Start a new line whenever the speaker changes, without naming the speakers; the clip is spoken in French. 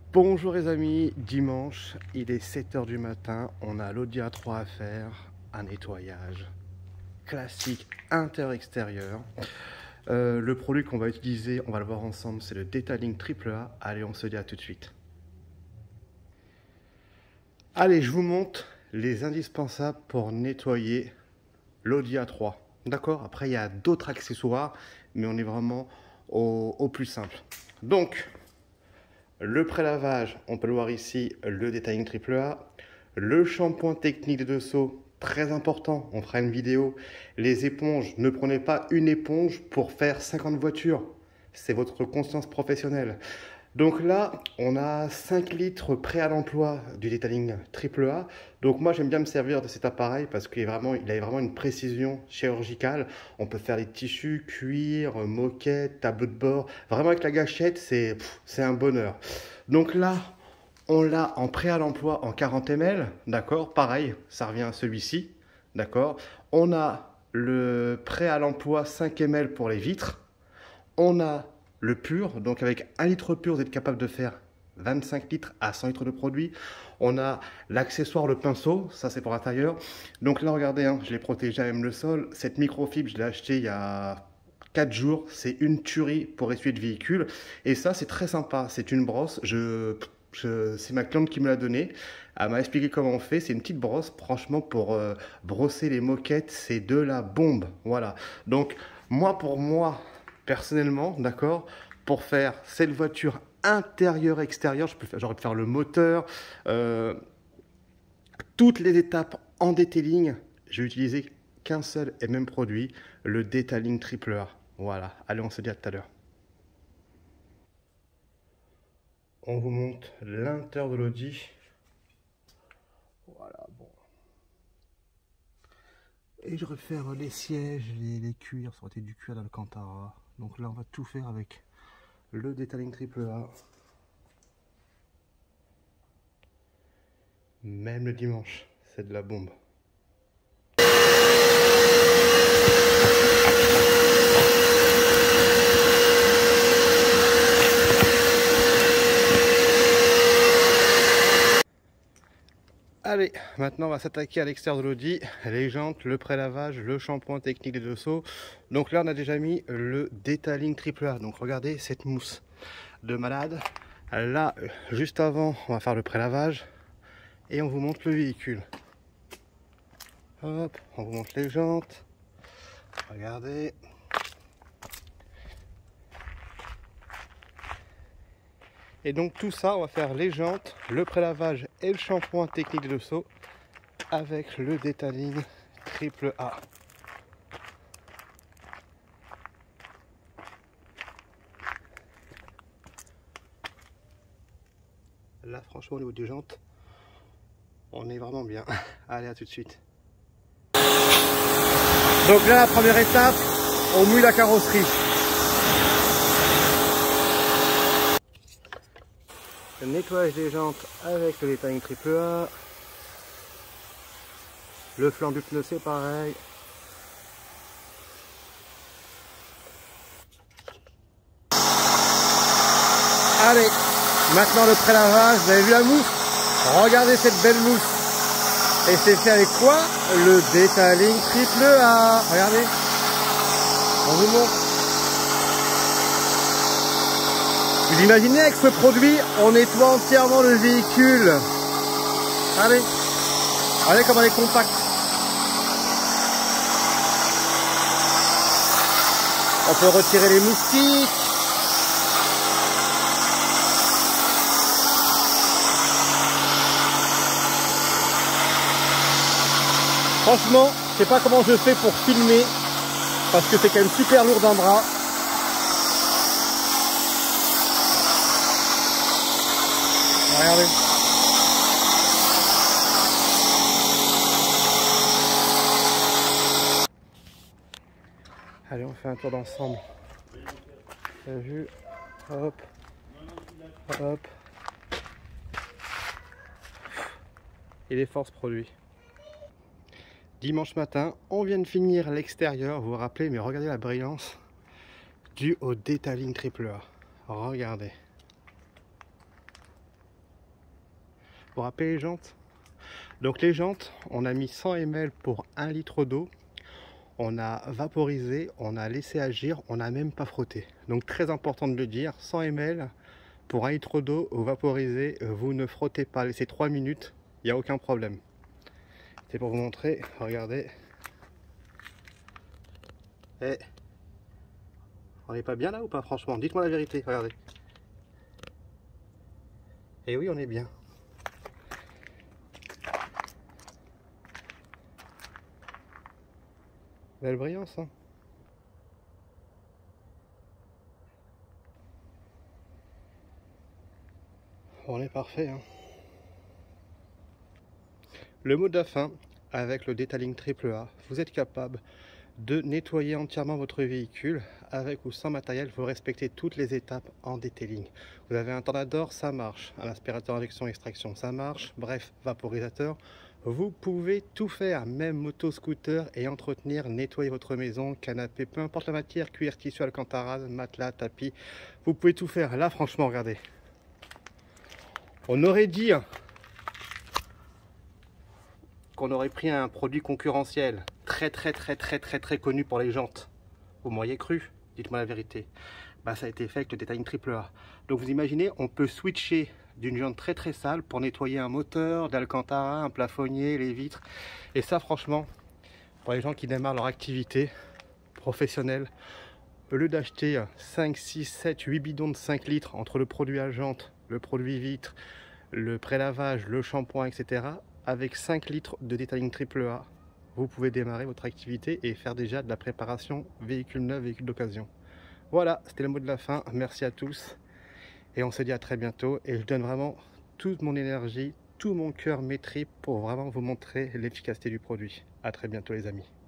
Bonjour les amis, dimanche, il est 7 h du matin, on a l'Audi A3 à faire, un nettoyage classique intérieur-extérieur. Le produit qu'on va utiliser, on va le voir ensemble, c'est le Detailing AAA. Allez, on se dit à tout de suite. Allez, je vous montre les indispensables pour nettoyer l'Audi A3. D'accord? Après, il y a d'autres accessoires, mais on est vraiment au plus simple. Donc, le pré-lavage, on peut le voir ici, le Detailing AAA. Le shampoing technique des deux seaux, très important, on fera une vidéo. Les éponges, ne prenez pas une éponge pour faire 50 voitures. C'est votre conscience professionnelle. Donc là, on a 5 litres prêts à l'emploi du Detailing AAA. Donc moi, j'aime bien me servir de cet appareil parce qu'il a vraiment une précision chirurgicale. On peut faire les tissus, cuir, moquette, tableau de bord. Vraiment avec la gâchette, c'est un bonheur. Donc là, on l'a en prêt à l'emploi en 40 ml. D'accord, pareil, ça revient à celui-ci. D'accord. On a le prêt à l'emploi 5 ml pour les vitres. On a le pur, donc avec 1 litre pur, vous êtes capable de faire 25 litres à 100 litres de produit. On a l'accessoire, le pinceau, ça c'est pour l'intérieur. Donc là, regardez, hein, je l'ai protégé à même le sol. Cette microfibre, je l'ai acheté il y a 4 jours. C'est une tuerie pour essuyer de véhicule. Et ça, c'est très sympa. C'est une brosse. C'est ma cliente qui me l'a donnée. Elle m'a expliqué comment on fait. C'est une petite brosse, franchement, pour brosser les moquettes. C'est de la bombe. Voilà. Donc, pour moi, personnellement, d'accord, pour faire cette voiture intérieure-extérieure, j'aurais pu faire le moteur, toutes les étapes en detailing, j'ai utilisé qu'un seul et même produit, le Detailing AAA. Voilà, allez, on se dit à tout à l'heure. On vous montre l'intérieur de l'Audi. Voilà, bon. Et je refaire les sièges, les cuirs, ça aurait été du cuir d'Alcantara. Donc là, on va tout faire avec le Detailing AAA. Même le dimanche, c'est de la bombe. Allez, maintenant on va s'attaquer à l'extérieur de l'Audi, les jantes, le pré-lavage, le shampoing technique des deux seaux. Donc là on a déjà mis le Detailing AAA, donc regardez cette mousse de malade. Là, juste avant, on va faire le pré-lavage et on vous montre le véhicule. Hop, on vous montre les jantes, regardez. Et donc tout ça, on va faire les jantes, le pré-lavage et le shampoing technique des deux seaux avec le Detailing AAA. Là franchement au niveau des jantes, on est vraiment bien. Allez, à tout de suite. Donc là la première étape, on mouille la carrosserie. Le nettoyage des jantes avec le Detailing AAA. Le flanc du pneu c'est pareil. Allez, maintenant le pré-lavage, vous avez vu la mousse? Regardez cette belle mousse. Et c'est fait avec quoi? Le Detailing AAA. Regardez. On vous montre. Vous imaginez avec ce produit, on nettoie entièrement le véhicule. Allez. Regardez comme elle est compacte. On peut retirer les moustiques. Franchement, je sais pas comment je fais pour filmer parce que c'est quand même super lourd d'un bras. Regardez. Allez, on fait un tour d'ensemble. T'as vu? Hop. Hop. Et les forces produits. Dimanche matin, on vient de finir l'extérieur, vous vous rappelez, mais regardez la brillance due au Detailing AAA. Regardez. vous rappelez les jantes? Donc les jantes, on a mis 100 ml pour 1 litre d'eau. On a vaporisé, on a laissé agir, on n'a même pas frotté. Donc très important de le dire, 100 ml pour 1 litre d'eau vaporisé, vous ne frottez pas, laissez 3 minutes, il n'y a aucun problème. C'est pour vous montrer, regardez. Et on n'est pas bien là ou pas, franchement? Dites-moi la vérité, regardez. Et oui, on est bien. Belle brillance, hein. On est parfait, hein. Le mot de la fin, avec le detailing AAA, vous êtes capable de nettoyer entièrement votre véhicule avec ou sans matériel. Vous respectez toutes les étapes en detailing. Vous avez un tornador, ça marche. Un aspirateur injection extraction, ça marche. Bref, vaporisateur, vous pouvez tout faire, même moto, scooter, et entretenir, nettoyer votre maison, canapé, peu importe la matière, cuir, tissu, alcantara, matelas, tapis, vous pouvez tout faire. Là franchement, regardez, on aurait dit qu'on aurait pris un produit concurrentiel très connu pour les jantes. Vous m'auriez cru? Dites-moi la vérité. Bah, ça a été fait avec le detailing AAA. Donc vous imaginez, on peut switcher d'une jante très sale pour nettoyer un moteur, d'alcantara, un plafonnier, les vitres. Et ça franchement, pour les gens qui démarrent leur activité professionnelle, au lieu d'acheter 5, 6, 7, 8 bidons de 5 litres entre le produit à jante, le produit vitre, le prélavage, le shampoing, etc., avec 5 litres de detailing AAA, vous pouvez démarrer votre activité et faire déjà de la préparation véhicule neuf, véhicule d'occasion. Voilà, c'était le mot de la fin. Merci à tous et on se dit à très bientôt. Et je donne vraiment toute mon énergie, tout mon cœur, mes tripes pour vraiment vous montrer l'efficacité du produit. À très bientôt les amis.